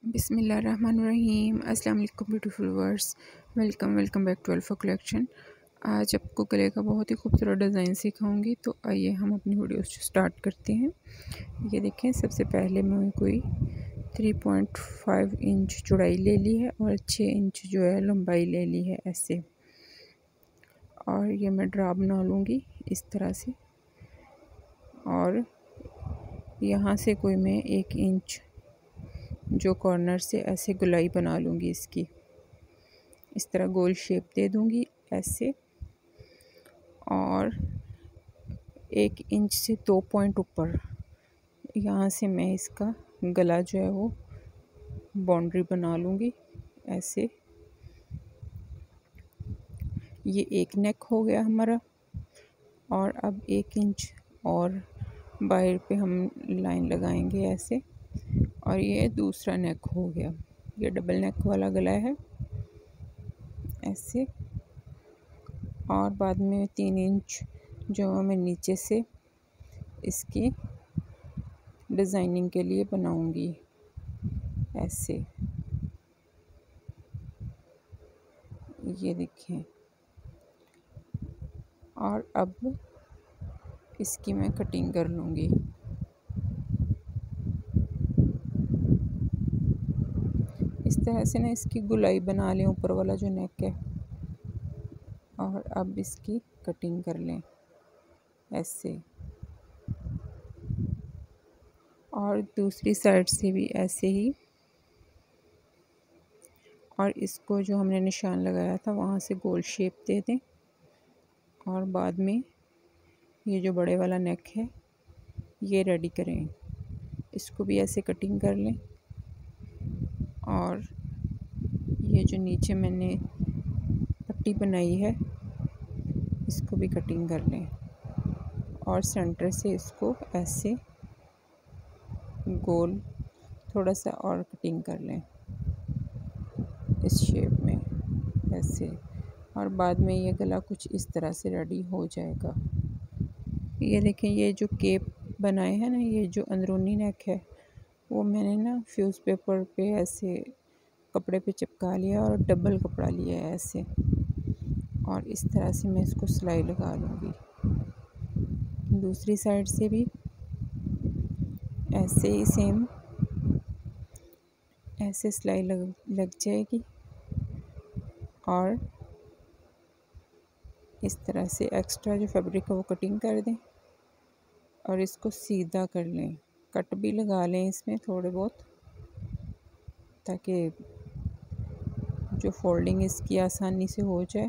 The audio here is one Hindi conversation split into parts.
बिस्मिल्लाहिर्रहमानिर्रहीम। अस्सलाम वालेकुम beautiful verse. Welcome back to Alpha Collection. आज आपको गले का बहुत ही खूबसूरत डिज़ाइन सिखाऊंगी, तो आइए हम अपनी वीडियो स्टार्ट करते हैं। ये देखें, सबसे पहले मैंने कोई 3.5 इंच चौड़ाई ले ली है और 6 इंच जो है लंबाई ले ली है ऐसे। और ये मैं ड्रा बना लूँगी इस तरह से, और यहाँ से कोई मैं 1 इंच जो कॉर्नर से ऐसे गुलाई बना लूँगी इसकी। इस तरह गोल शेप दे दूँगी ऐसे, और 1 इंच से 2 पॉइंट ऊपर यहाँ से मैं इसका गला जो है वो बाउंड्री बना लूँगी ऐसे। ये एक नेक हो गया हमारा, और अब 1 इंच और बाहर पे हम लाइन लगाएंगे ऐसे, और ये दूसरा नेक हो गया। ये डबल नेक वाला गला है ऐसे। और बाद में 3 इंच जो मैं नीचे से इसकी डिज़ाइनिंग के लिए बनाऊंगी ऐसे। ये देखें, और अब इसकी मैं कटिंग कर लूँगी। इस तरह से ना इसकी गुलाई बना लें, ऊपर वाला जो नेक है, और अब इसकी कटिंग कर लें ऐसे। और दूसरी साइड से भी ऐसे ही, और इसको जो हमने निशान लगाया था वहाँ से गोल शेप दे दें। और बाद में ये जो बड़े वाला नेक है ये रेडी करें, इसको भी ऐसे कटिंग कर लें। और ये जो नीचे मैंने पट्टी बनाई है इसको भी कटिंग कर लें, और सेंटर से इसको ऐसे गोल थोड़ा सा और कटिंग कर लें इस शेप में ऐसे। और बाद में ये गला कुछ इस तरह से रेडी हो जाएगा। ये देखें, ये जो केप बनाए हैं ना, ये जो अंदरूनी नेक है वो मैंने ना फ्यूज़ पेपर पे ऐसे कपड़े पे चिपका लिया और डबल कपड़ा लिया है ऐसे। और इस तरह से मैं इसको सिलाई लगा लूँगी। दूसरी साइड से भी ऐसे ही सेम ऐसे सिलाई लग जाएगी। और इस तरह से एक्स्ट्रा जो फैब्रिक है वो कटिंग कर दें, और इसको सीधा कर लें। कट भी लगा लें इसमें थोड़े बहुत, ताकि जो फोल्डिंग इसकी आसानी से हो जाए।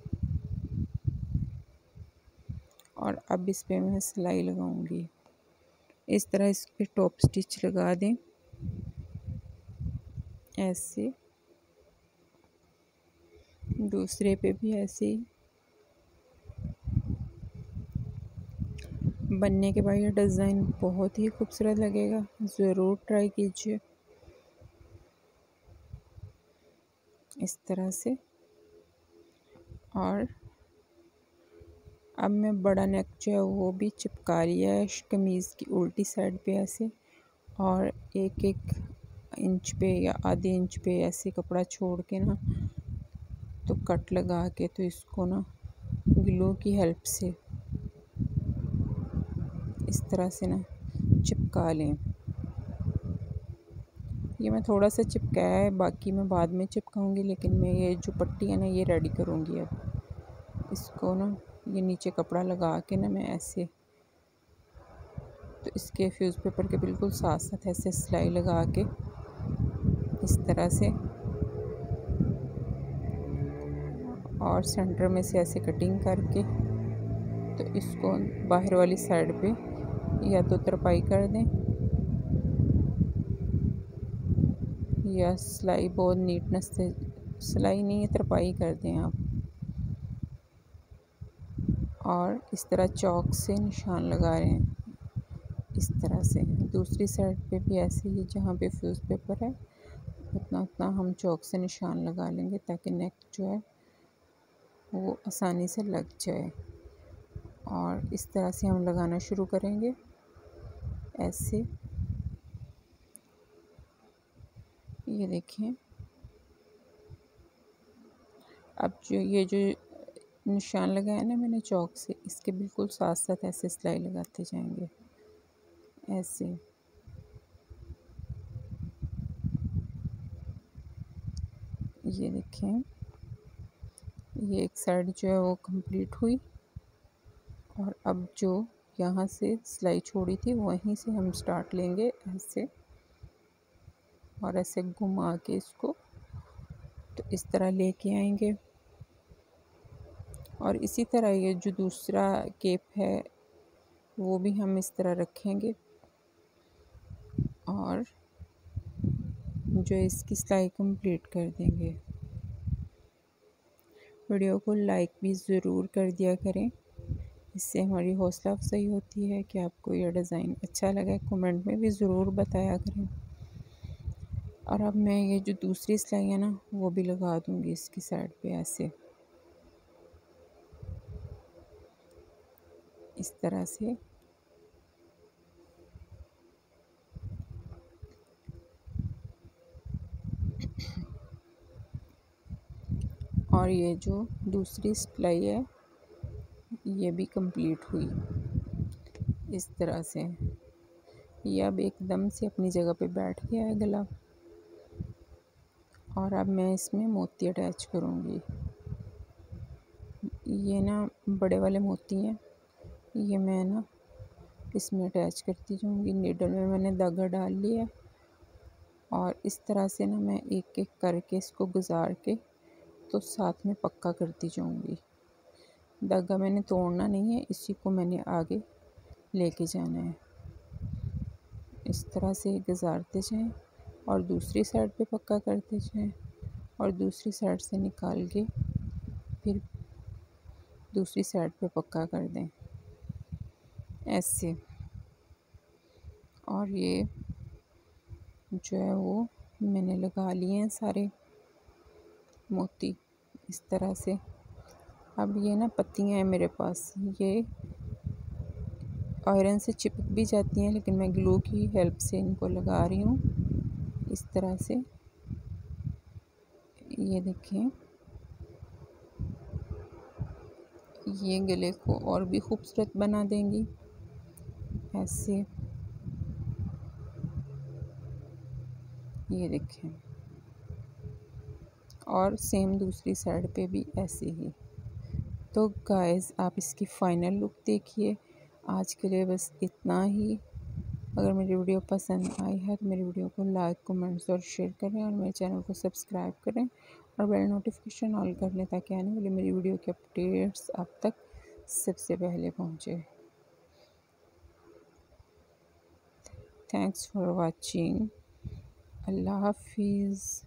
और अब इस पे मैं सिलाई लगाऊंगी। इस तरह इस पे टॉप स्टिच लगा दें ऐसे। दूसरे पे भी ऐसे ही। बनने के बाद ये डिज़ाइन बहुत ही खूबसूरत लगेगा, ज़रूर ट्राई कीजिए इस तरह से। और अब मैं बड़ा नेक जो है वो भी चिपका लिया है कमीज़ की उल्टी साइड पे ऐसे, और 1-1 इंच पे या आधे इंच पे ऐसे कपड़ा छोड़ के ना, तो कट लगा के, तो इसको ना ग्लू की हेल्प से इस तरह से ना चिपका लें। ये मैं थोड़ा सा चिपकाया है, बाकी मैं बाद में चिपकाऊंगी, लेकिन मैं ये जो पट्टी है ना ये रेडी करूंगी। अब इसको ना ये नीचे कपड़ा लगा के ना मैं ऐसे, तो इसके फ्यूज़ पेपर के बिल्कुल साथ साथ ऐसे सिलाई लगा के इस तरह से, और सेंटर में से ऐसे कटिंग करके, तो इसको बाहर वाली साइड पे या तो तरपाई कर दें, या सिलाई बहुत नीटनेस से, सिलाई नहीं है तरपाई कर दें आप। और इस तरह चौक से निशान लगा रहे हैं इस तरह से। दूसरी साइड पे भी ऐसे ही, जहाँ पे फ्यूज़ पेपर है उतना उतना हम चौक से निशान लगा लेंगे, ताकि नेक जो है वो आसानी से लग जाए। और इस तरह से हम लगाना शुरू करेंगे ऐसे। ये देखिए, अब जो ये जो निशान लगाया ना मैंने चौक से, इसके बिल्कुल साथ साथ ऐसे सिलाई लगाते जाएंगे, ऐसे। ये देखें, ये एक साइड जो है वो कंप्लीट हुई, और अब जो यहाँ से सिलाई छोड़ी थी वहीं से हम स्टार्ट लेंगे ऐसे, और ऐसे घुमा के इसको तो इस तरह लेके आएंगे। और इसी तरह ये जो दूसरा केप है वो भी हम इस तरह रखेंगे, और जो इसकी सिलाई कंप्लीट कर देंगे। वीडियो को लाइक भी ज़रूर कर दिया करें, इससे हमारी हौसला अफजाई होती है कि आपको यह डिज़ाइन अच्छा लगा। कमेंट में भी ज़रूर बताया करें। और अब मैं ये जो दूसरी सिलाई है ना वो भी लगा दूँगी इसकी साइड पे ऐसे, इस तरह से। और ये जो दूसरी सिलाई है ये भी कंप्लीट हुई इस तरह से। ये अब एकदम से अपनी जगह पे बैठ गया है गला। और अब मैं इसमें मोती अटैच करूँगी। ये ना बड़े वाले मोती हैं, ये मैं ना इसमें अटैच करती जाऊँगी। नीडल में मैंने धागा डाल लिया, और इस तरह से ना मैं एक एक करके इसको गुजार के तो साथ में पक्का करती जाऊँगी। धागा मैंने तोड़ना नहीं है, इसी को मैंने आगे लेके जाना है। इस तरह से गुजारते जाएं और दूसरी साइड पे पक्का करते जाएं, और दूसरी साइड से निकाल के फिर दूसरी साइड पे पक्का कर दें ऐसे। और ये जो है वो मैंने लगा लिए हैं सारे मोती इस तरह से। अब ये ना पत्तियां हैं मेरे पास, ये आयरन से चिपक भी जाती हैं, लेकिन मैं ग्लू की हेल्प से इनको लगा रही हूँ इस तरह से। ये देखें, ये गले को और भी खूबसूरत बना देंगी ऐसे। ये देखें, और सेम दूसरी साइड पे भी ऐसे ही। तो गाइस आप इसकी फ़ाइनल लुक देखिए। आज के लिए बस इतना ही। अगर मेरी वीडियो पसंद आई है तो मेरी वीडियो को लाइक, कमेंट्स और शेयर करें, और मेरे चैनल को सब्सक्राइब करें और बेल नोटिफिकेशन ऑल कर लें, ताकि आने वाली मेरी वीडियो के अपडेट्स आप तक सबसे पहले पहुँचे। Thanks for watching. अल्लाह हाफिज़।